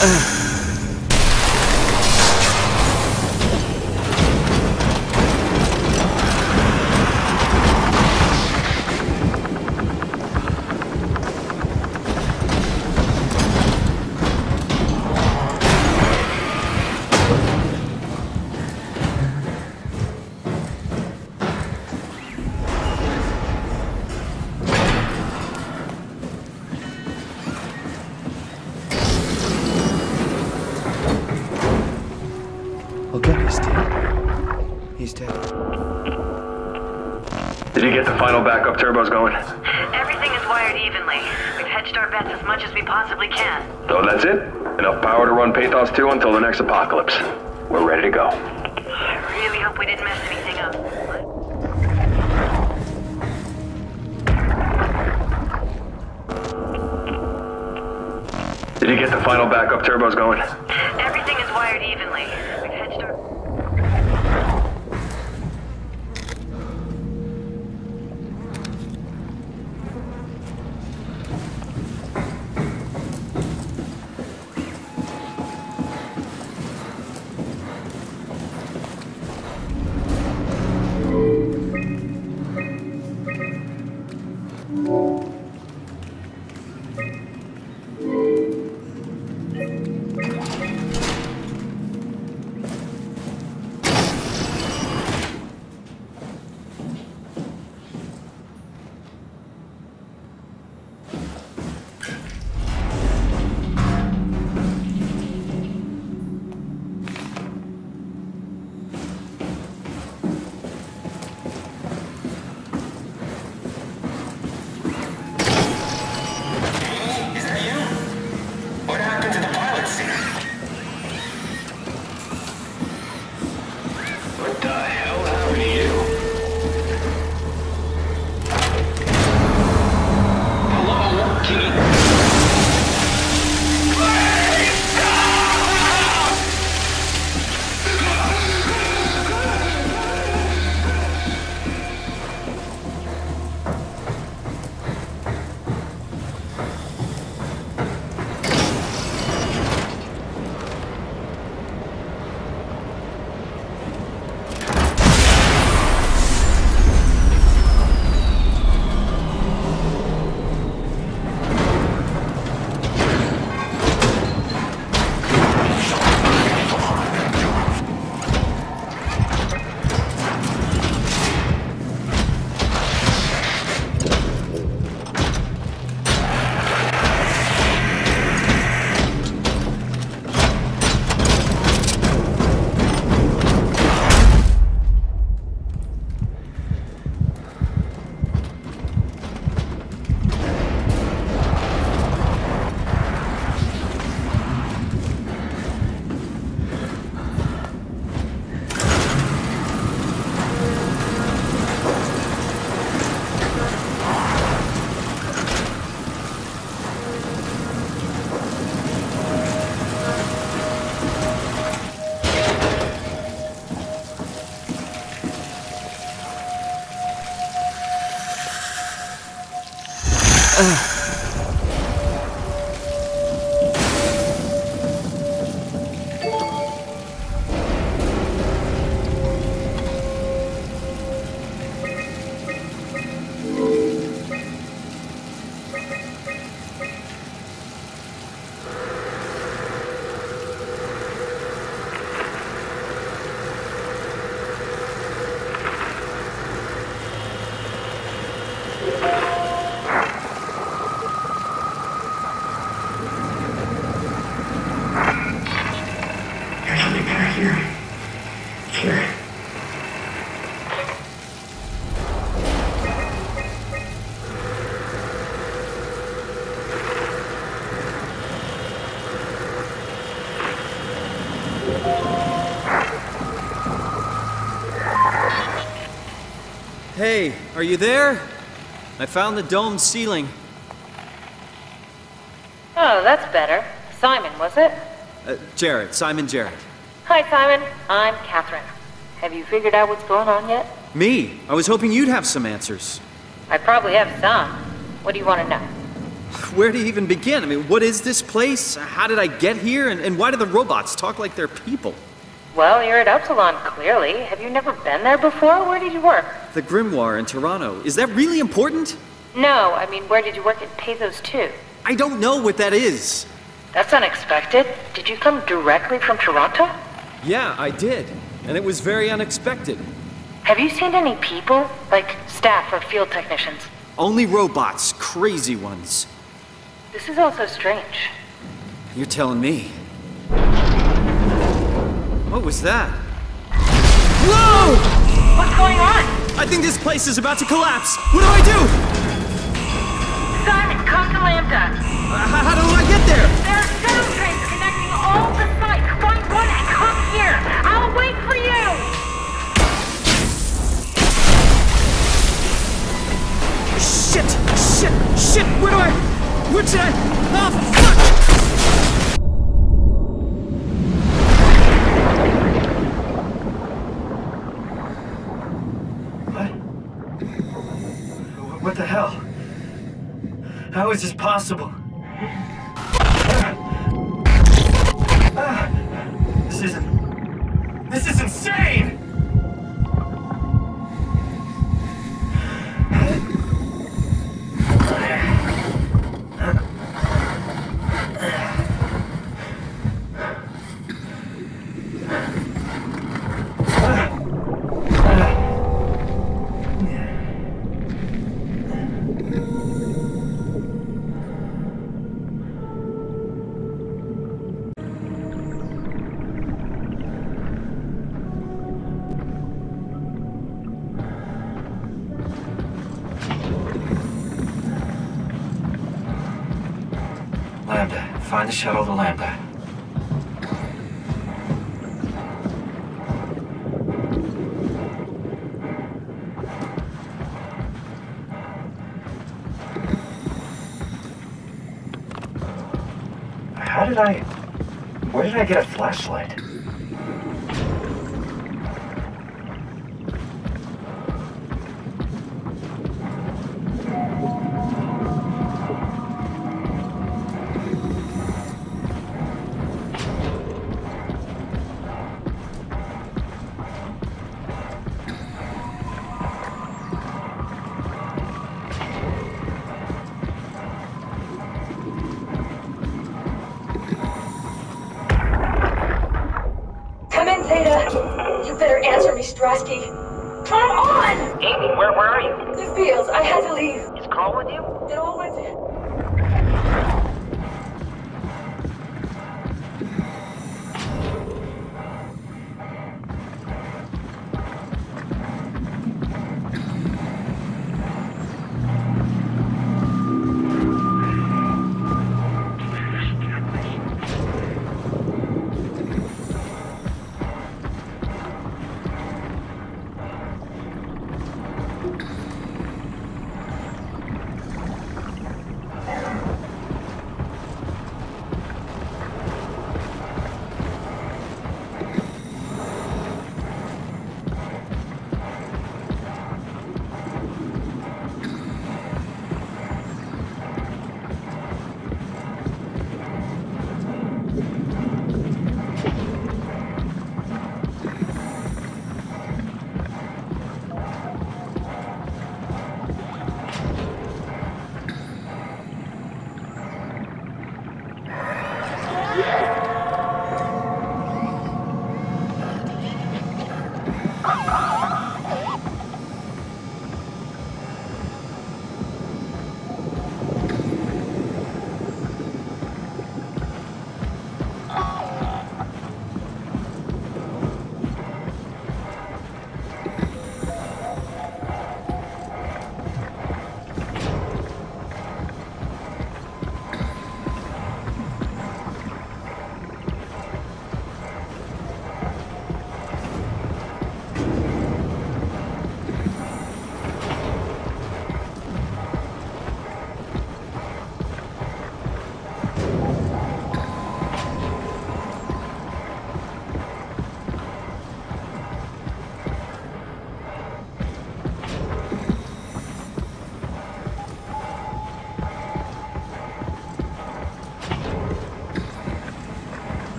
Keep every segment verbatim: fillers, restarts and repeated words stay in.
Did you get the final backup turbos going? Everything is wired evenly. We've hedged our bets as much as we possibly can. So that's it? Enough power to run Pathos two until the next apocalypse. We're ready to go. I really hope we didn't mess anything up. Did you get the final backup turbos going? Everything is wired evenly. We've hedged our... Hey, are you there? I found the dome ceiling. Oh, that's better. Simon, was it? Uh, Jared, Simon Jared. Hi, Simon. I'm Catherine. Have you figured out what's going on yet? Me? I was hoping you'd have some answers. I probably have some. What do you want to know? Where do you even begin? I mean, what is this place? How did I get here? And, and why do the robots talk like they're people? Well, you're at Upsilon, clearly. Have you never been there before? Where did you work? The Grimoire in Toronto. Is that really important? No, I mean, where did you work at Pathos two? I don't know what that is. That's unexpected. Did you come directly from Toronto? Yeah, I did. And it was very unexpected. Have you seen any people? Like staff or field technicians? Only robots, crazy ones. This is also strange. You're telling me. What was that? Whoa! What's going on? I think this place is about to collapse. What do I do? Simon, come to Lambda. Uh, how, how do I get there? There are shuttle trains connecting all the sites. Find one and come here. I'll wait for you. Shit! Shit! Shit! Where do I... Where should I... Oh, fuck! What the hell? How is this possible? This isn't... This is insane! Lambda. Find the shuttle to Lambda. How did I... Where did I get a flashlight? You better answer me, Strasky. Come on! Amy, where, where are you? The fields. I had to leave. Is Carl with you? It all went to...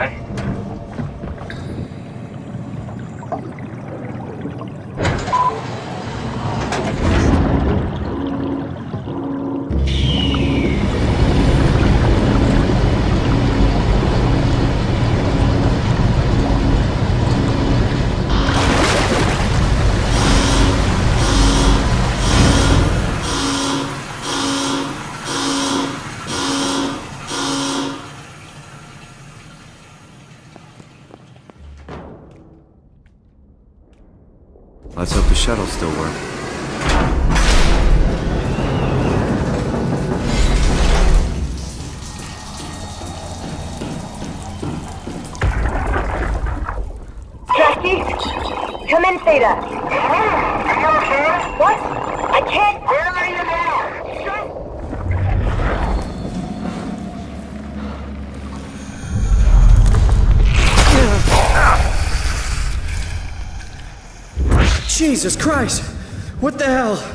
Bye. Let's hope the shuttles still work. Jackie? Come in, Theta. Are you okay? What? I can't. Where are you now? Jesus Christ! What the hell?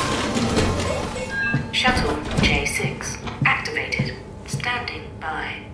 Shuttle J six activated. Standing by.